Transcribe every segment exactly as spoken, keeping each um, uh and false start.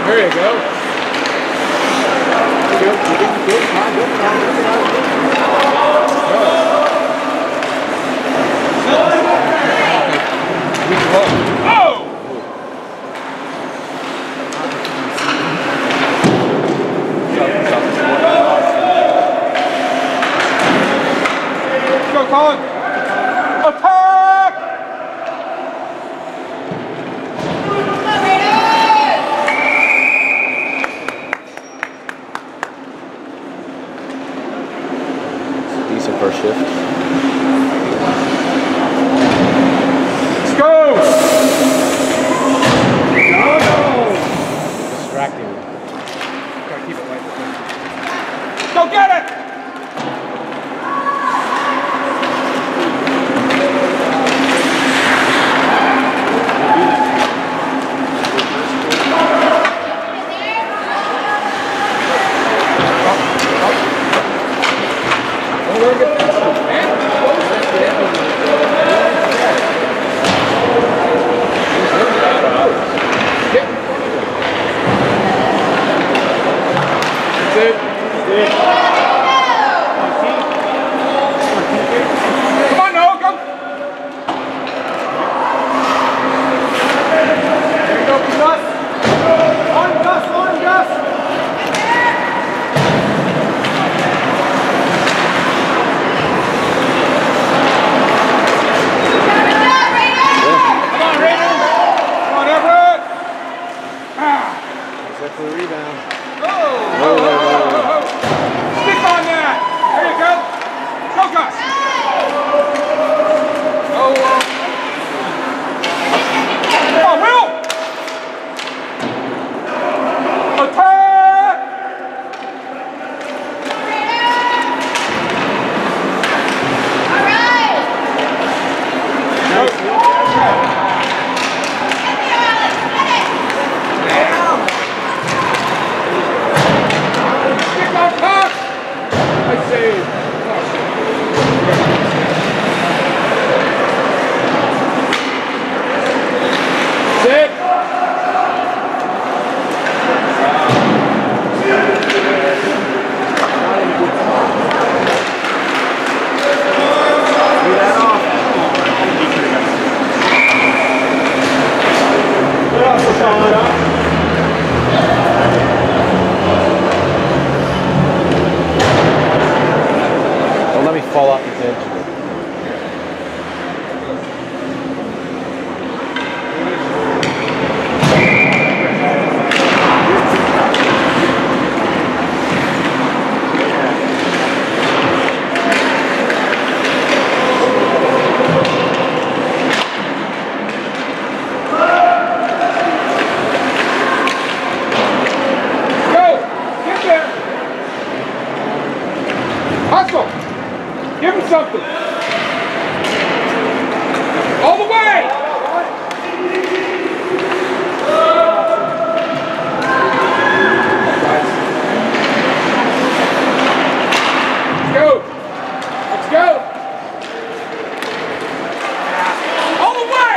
There you go. Good, good, good, fine, good, fine, good, fine, good. Oh! Go, Colin! Attack! Decent first shift. Let's go! No, no! Distracting. Gotta keep it light. Go get it! Come on, Noah, go! There you go, Gus! On, Gus, on, Gus! Come on, Raiden! Come on, Everett! Ah! Except for the rebound. Oh! Oh, oh, oh, oh, oh. Stick on that! There you go! Go, Gus! Oh, uh. Come on, Will! Attack! All right. Stick on top! I saved. Sit! Don't let me fall off the edge. Hustle! Give him something! All the way! Let's go! Let's go! All the way!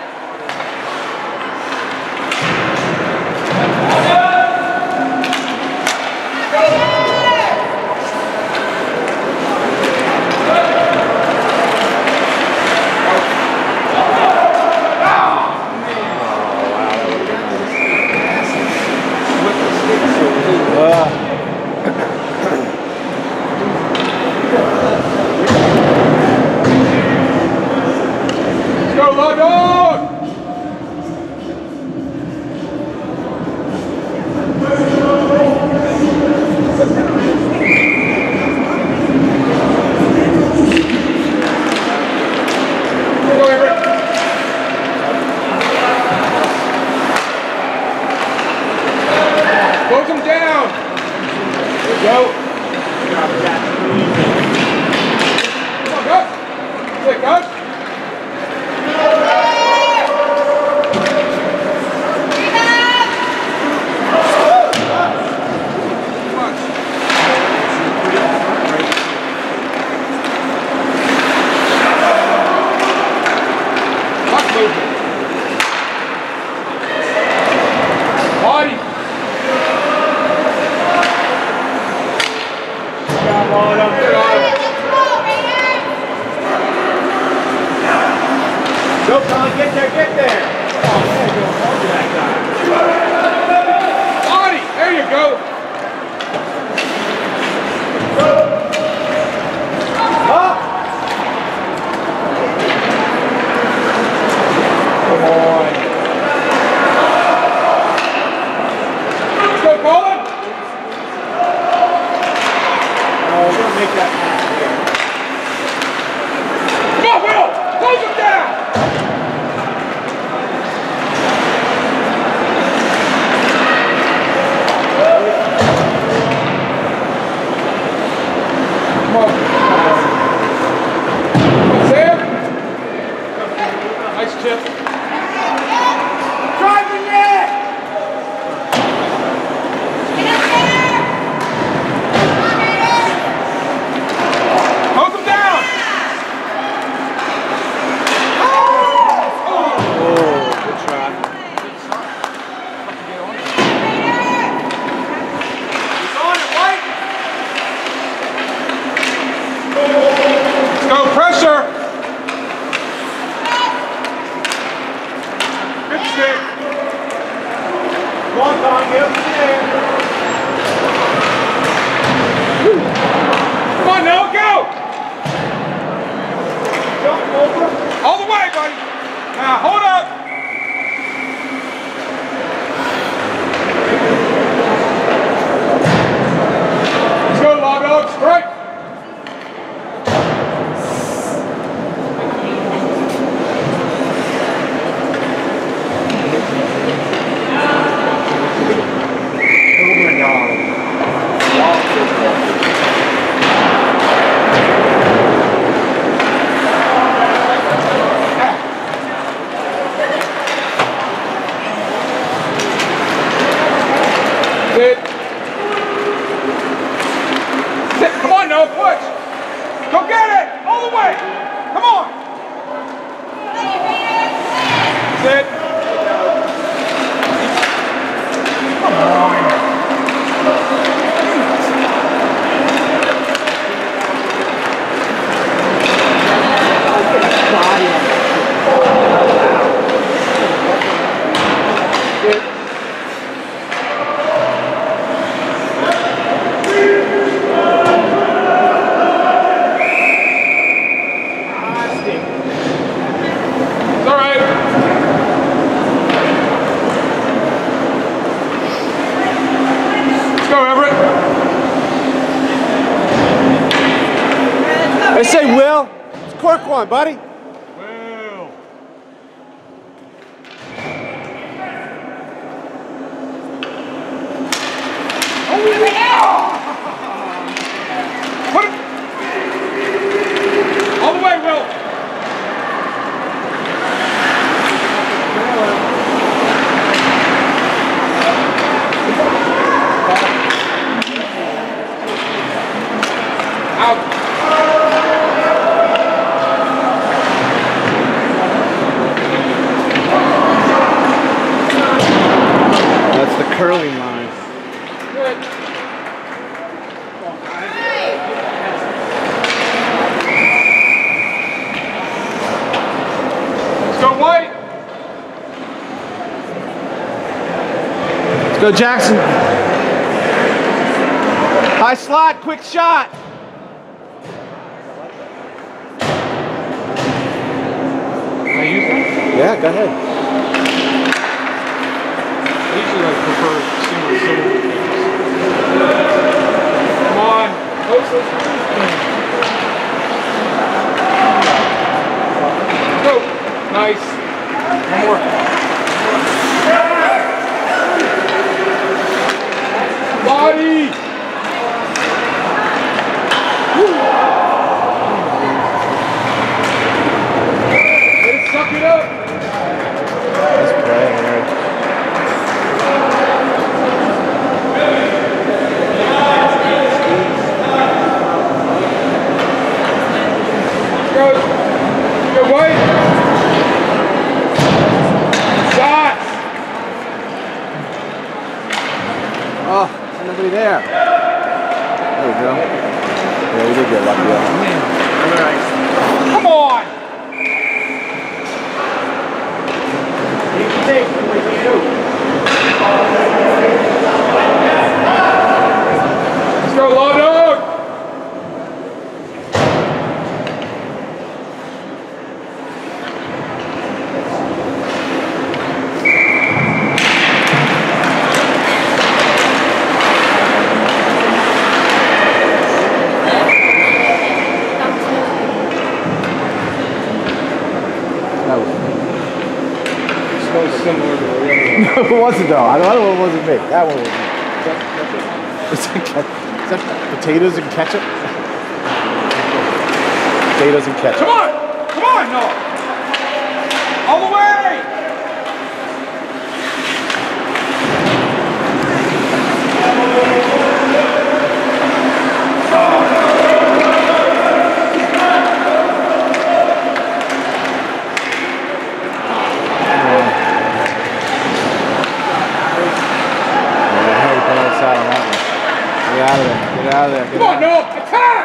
Let's go, Law Dog! Go, Everett. Close him down. There you go. Come on, Gus. Sit, Gus. Body. on, get there, get there. Oh, man, go hard to that guy. Bonnie, there you go. Up. Come on. Let's go, Colin. Oh, we're going to make that pass here. Come on, Will! Close him down! Come on. Come on, Sam. Nice chip. Drive the net! Close him down! Go, pressure! Good stick. Come on, Tom, get up there. Come on, now, go! Jump over. All the way, buddy. Now, hold up. Let's go, Law Dogs. Strike. Sit. Sit. Come on, Noah, push. Go get it. All the way. Come on. Sit. Come on. I say, Will, it's cork one, buddy. Will. Oh, put it all the way, Will. Out. That's the curling line. Good. Let's go, White. Let's go, Jackson. High slot, quick shot. Can I use that? Yeah, go ahead. I usually like prefer single syllable things. Come on, post those things. Go. Nice. One more. Body. Woo. Hey, suck it up. That's great, Eric. Go. Go, White. Shots. Oh, there's nobody there. There we go. Yeah, we did get lucky. Yeah. Come on. smells similar to the other one. No, it wasn't though. I don't know, it wasn't me. That one wasn't me. Is that, is that potatoes and ketchup? Potatoes and ketchup. Come on! Come on, Noah! All the way! Get out of there. Get out of there. Get Come on, out. Noah! Attack!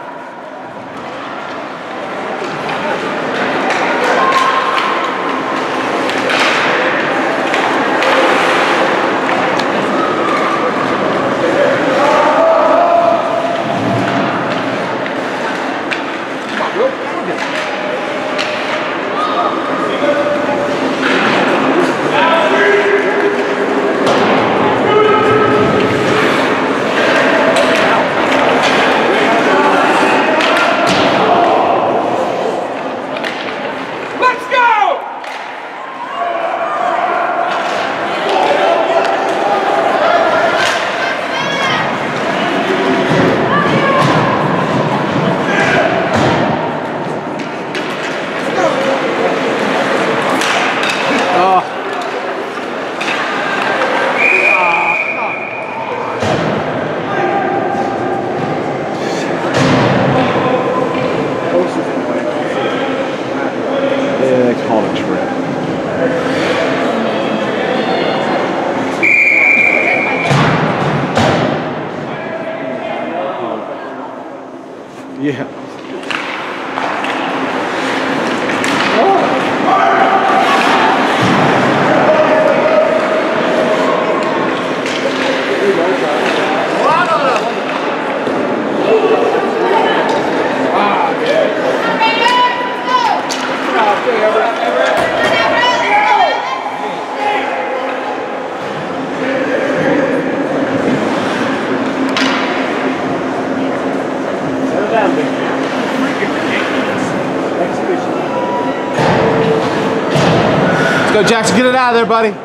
Yeah. Let's go, Jackson. Get it out of there, buddy.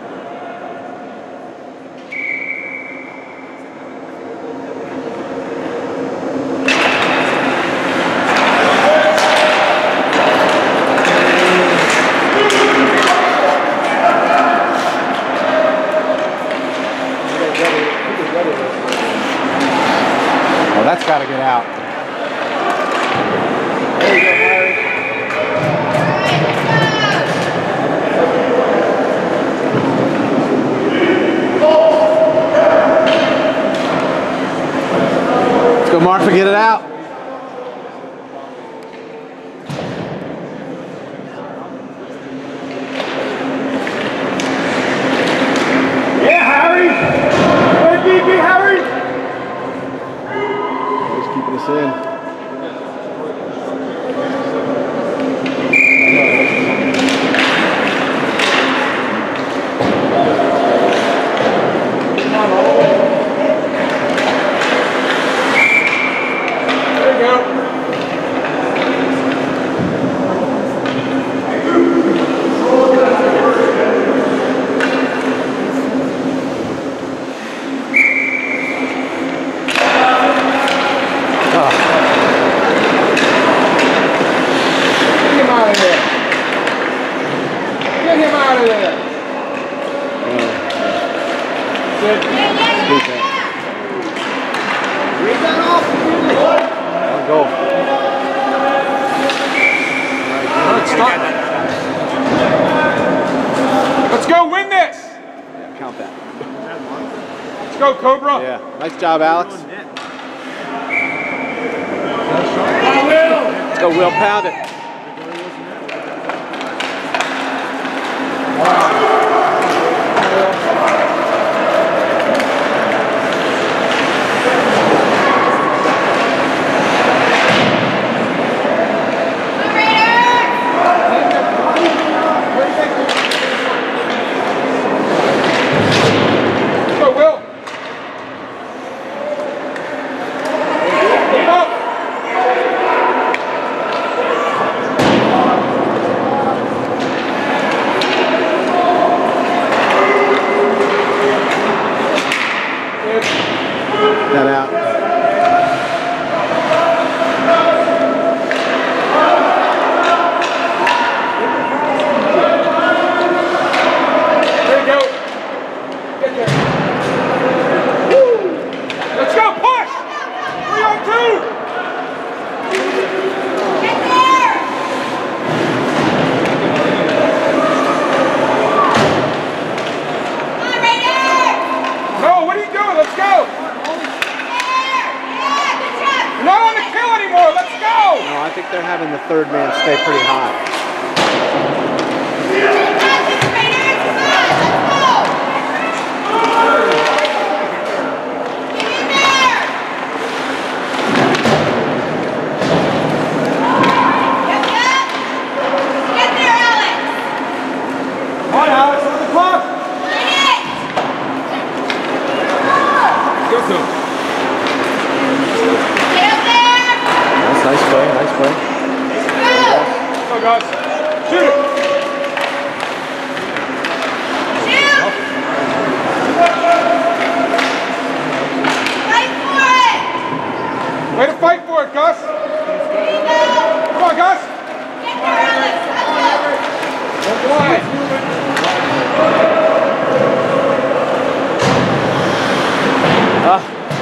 Oh, that's got to get out. There you go, Harry. Let's go, Mark, get it out. Yeah, Harry! Good D B, Harry! He's keeping us in. Get him out of there. Good. Read that off. I'll go. Let's start. Let's go win this. Yeah, count that. Let's go, Cobra. Yeah, nice job, Alex. Let's go, Will. Pound it. third man stay pretty high. Come on, Alex, on the clock. Go to him. That's nice play, nice play. Go, guys. Shoot it. Way to fight for it, Gus. Come on, Gus. Don't fly. Ah.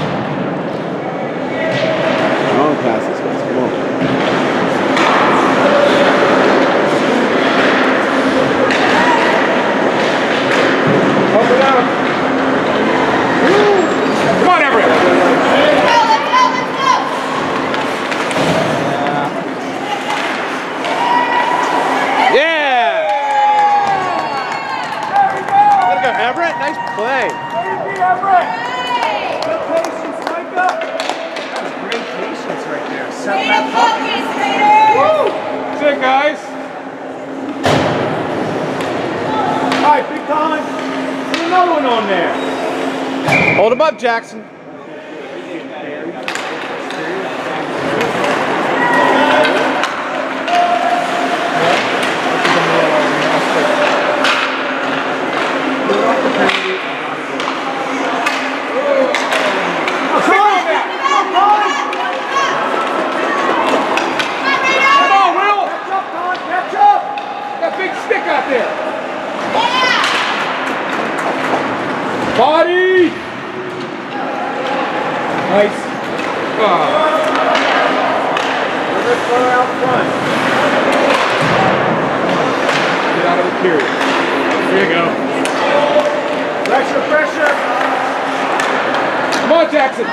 Wrong passes, guys. Come on. Open up. Come on, Everett. Yeah! Way to go, Everett. Nice play. Everett. Good patience, Micah. That was great patience right there. Setting that puppy. Woo! That's it, guys. All right, big time. Put another one on there. Hold him up, Jackson. Body! Nice. Oh. Let's go out front. Get out of the period. There you go. Pressure, pressure. Come on, Jackson.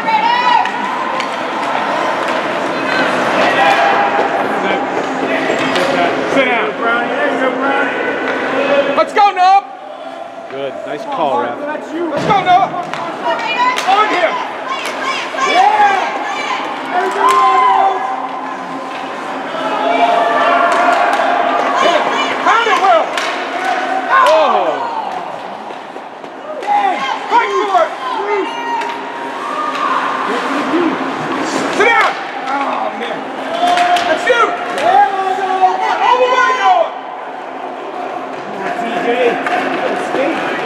Sit down. Brownie, there you go, Brownie. Let's go, Noah. Good. Nice call, ref. That's you. Let's go, Noah. On him. Yeah! There you go, Ronald. Pound it, Will. Oh! Fight for it. Sit down. Oh, man. That's you. Yeah, Ronald. All the way, Noah. Come on, T J. Let's skate.